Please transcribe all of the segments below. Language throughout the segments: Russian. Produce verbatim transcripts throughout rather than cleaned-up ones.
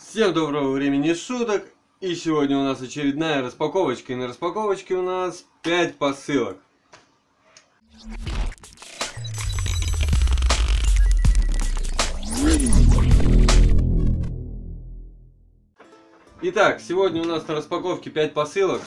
Всем доброго времени суток! И сегодня у нас очередная распаковочка. И на распаковочке у нас пять посылок. Итак, сегодня у нас на распаковке пять посылок.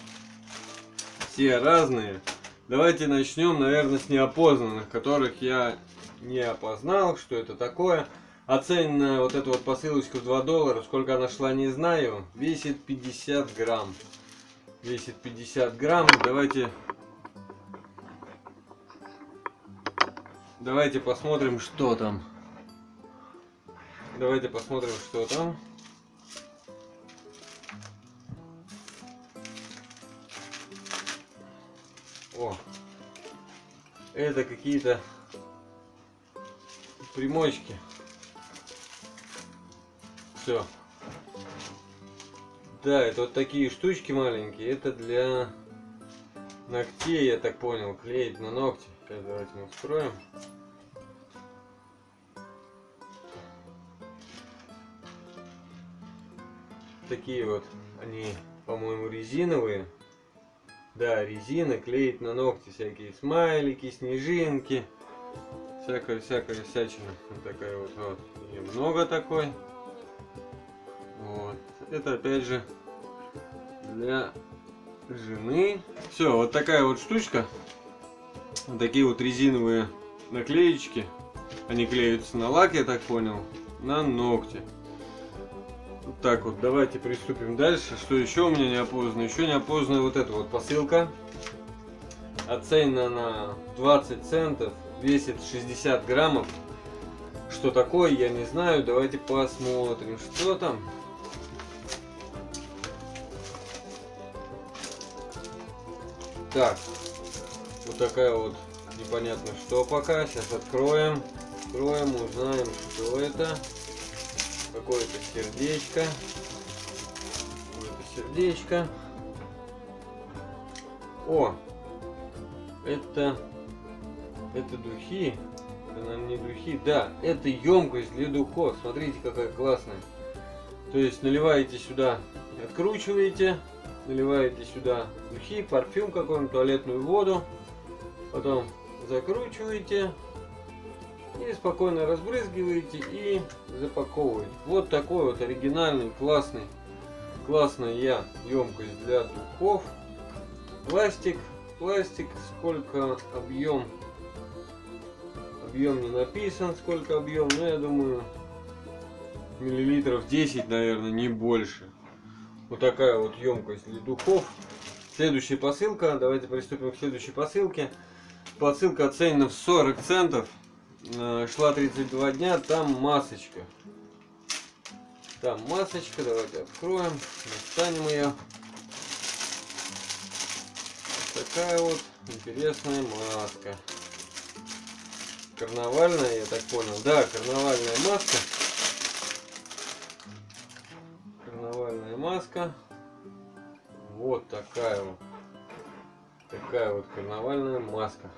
Все разные. Давайте начнем, наверное, с неопознанных, которых я не опознал, что это такое. Оценена вот эта вот посылочка в два доллара. Сколько она шла, не знаю. Весит пятьдесят грамм. Весит пятьдесят грамм. Давайте... Давайте посмотрим, что там. Давайте посмотрим, что там. О! Это какие-то примочки. Все. Да, это вот такие штучки маленькие. Это для ногтей, я так понял, клеить на ногти. Сейчас давайте мы вскроем. Такие вот они, по-моему, резиновые. Да, резина, клеить на ногти всякие смайлики, снежинки. Всякая-всякая всячина. Вот такая вот. Вот. И много такой. Вот. Это опять же для жены. Все, вот такая вот штучка. Вот такие вот резиновые наклеечки. Они клеются на лак, я так понял, на ногти. Вот так вот. Давайте приступим дальше. Что еще у меня не опознано? Еще не опознана вот эта вот посылка. Оценена на двадцать центов. Весит шестьдесят граммов. Что такое, я не знаю. Давайте посмотрим, что там. Так, вот такая вот непонятно что пока. Сейчас откроем. Откроем, узнаем, что это. Какое-то сердечко. Какое-то сердечко. О! Это... Это духи. Это, наверное, не духи. Да, это емкость для духов. Смотрите, какая классная. То есть наливаете сюда, откручиваете. Наливаете сюда духи, парфюм какой-нибудь, туалетную воду. Потом закручиваете. И спокойно разбрызгиваете и запаковываете. Вот такой вот оригинальный, классный, классная емкость для духов. Пластик, пластик, сколько объем. Объем не написан, сколько объем, но я думаю, миллилитров десять, наверное, не больше. Вот такая вот емкость для духов. Следующая посылка. Давайте приступим к следующей посылке. Посылка оценена в сорок центов. Шла тридцать два дня. Там масочка. Там масочка. Давайте откроем. Достанем ее. Вот такая вот интересная маска. Карнавальная, я так понял. Да, карнавальная маска. Карнавальная маска. Вот такая вот. Такая вот карнавальная маска.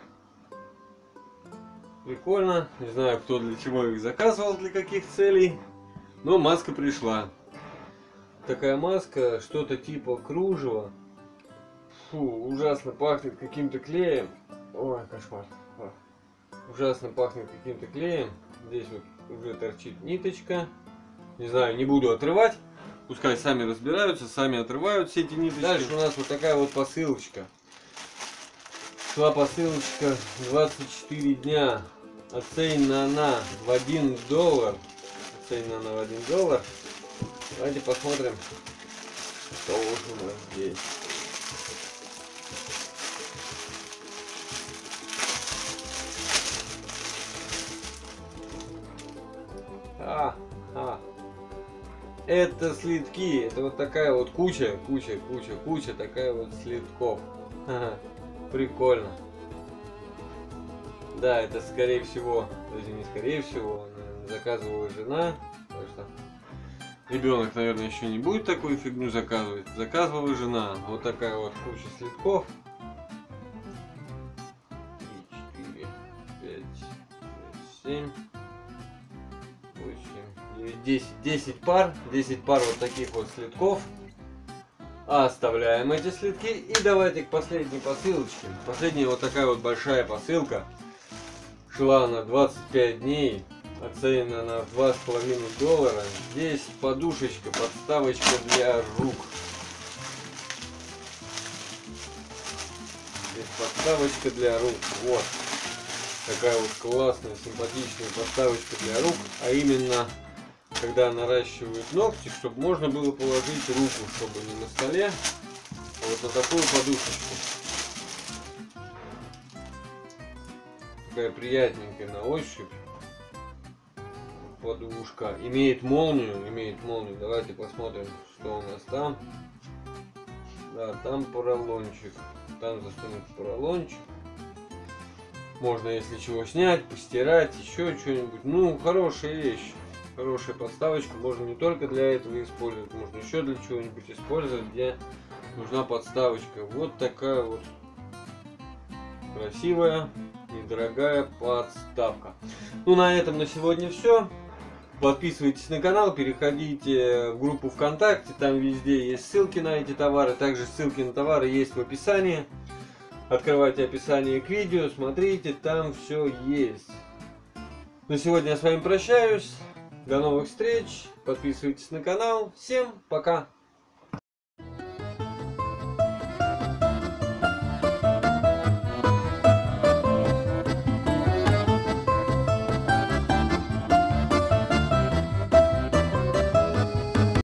Прикольно. Не знаю, кто для чего их заказывал, для каких целей. Но маска пришла. Такая маска, что-то типа кружева. Фу, ужасно пахнет каким-то клеем. Ой, кошмар. Ужасно пахнет каким-то клеем. Здесь вот уже торчит ниточка. Не знаю, не буду отрывать. Пускай сами разбираются, сами отрывают все эти ниточки. Дальше у нас вот такая вот посылочка. Шла посылочка двадцать четыре дня. Оценена она в один доллар. Оценена она в один доллар. Давайте посмотрим, что у нас здесь. А, а. Это слитки. Это вот такая вот куча, куча, куча, куча, такая вот слитков. Ага. Прикольно. Да, это скорее всего, даже не скорее всего, заказывала жена. Так что ребенок, наверное, еще не будет такую фигню заказывать. Заказывала жена. Вот такая вот куча слитков. три, четыре, пять, семь, восемь, девять, десять, десять пар, десять пар вот таких вот слитков. Оставляем эти слитки и давайте к последней посылочке. Последняя вот такая вот большая посылка. Шла на двадцать пять дней, оценена на два с половиной доллара. Здесь подушечка, подставочка для рук. Здесь подставочка для рук. Вот. Такая вот классная, симпатичная подставочка для рук. А именно, когда наращивают ногти, чтобы можно было положить руку, чтобы не на столе, а вот на такую подушечку. Такая приятненькая на ощупь подушка. Имеет молнию, имеет молнию. Давайте посмотрим, что у нас там. Да, там поролончик. Там засунуть поролончик. Можно, если чего, снять, постирать, еще что-нибудь. Ну, хорошая вещь. Хорошая подставочка. Можно не только для этого использовать, можно еще для чего-нибудь использовать, где нужна подставочка. Вот такая вот красивая, недорогая подставка. Ну, на этом на сегодня все. Подписывайтесь на канал, переходите в группу ВКонтакте, там везде есть ссылки на эти товары. Также ссылки на товары есть в описании. Открывайте описание к видео, смотрите, там все есть. На сегодня я с вами прощаюсь. До новых встреч. Подписывайтесь на канал. Всем пока.